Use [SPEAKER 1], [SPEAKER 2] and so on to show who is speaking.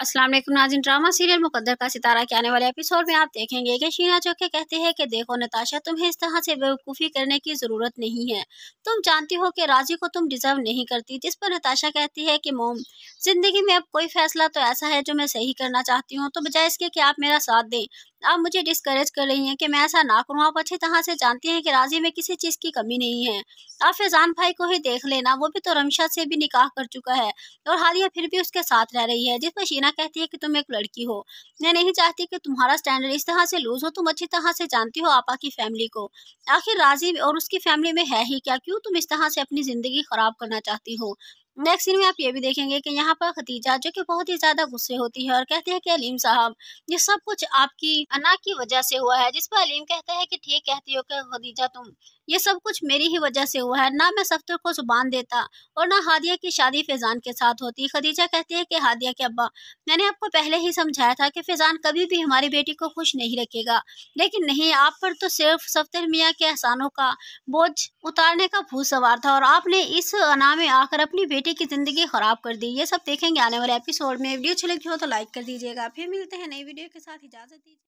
[SPEAKER 1] अस्सलाम वालेकुम नाज़रीन। ड्रामा सीरियल मुकद्दर का सितारा के आने वाले एपिसोड में आप देखेंगे कि शीना जो के कहती है कि देखो नताशा, तुम्हें इस तरह से बेवकूफ़ी करने की ज़रूरत नहीं है। तुम जानती हो कि राजी को तुम डिज़र्व नहीं करती। जिस पर नताशा कहती है कि मोम, ज़िंदगी में अब कोई फ़ैसला तो ऐसा है जो मैं सही करना चाहती हूँ, तो बजाय इसके कि आप मेरा साथ दें, आप मुझे डिस्करेज कर रही हैं कि मैं ऐसा ना करूँ। आप अच्छी तरह से जानती हैं कि राजी में किसी चीज़ की कमी नहीं है। आप फैज़ान भाई को ही देख लेना, वो भी तो रमशा से भी निकाह कर चुका है और हालिया फिर भी उसके साथ रह रही है। जिस पर शीना कहती है कि तुम एक लड़की हो, मैं नहीं चाहती कि तुम्हारा स्टैंडर्ड इस तरह से लूज हो। तुम अच्छी तरह से जानती हो आपा की फैमिली को, आखिर राजी और उसकी फैमिली में है ही क्या, क्यों तुम इस तरह से अपनी जिंदगी खराब करना चाहती हो। नेक्स्ट सीन में आप ये भी देखेंगे कि यहाँ पर खतीजा जो कि बहुत ही ज्यादा गुस्से होती है और कहती है कि अलीम साहब, ये सब कुछ आपकी अना की वजह से हुआ है। जिस पर अलीम कहता है कि ठीक कहती हो कि खदीजा तुम, ये सब कुछ मेरी ही वजह से हुआ है। ना मैं सफ्तर को जुबान देता और ना हादिया की शादी फैजान के साथ होती। खदीजा कहती है कि हादिया के अब्बा, मैंने आपको पहले ही समझाया था कि फैजान कभी भी हमारी बेटी को खुश नहीं रखेगा, लेकिन नहीं, आप पर तो सिर्फ सफ्तर मियाँ के एहसानों का बोझ उतारने का भूत सवार था और आपने इस अना में आकर अपनी बेटी की जिंदगी खराब कर दी। ये सब देखेंगे आने वाले एपिसोड में। वीडियो अच्छी लगी हो तो लाइक कर दीजिएगा। फिर मिलते हैं नई वीडियो के साथ, इजाजत दीजिए।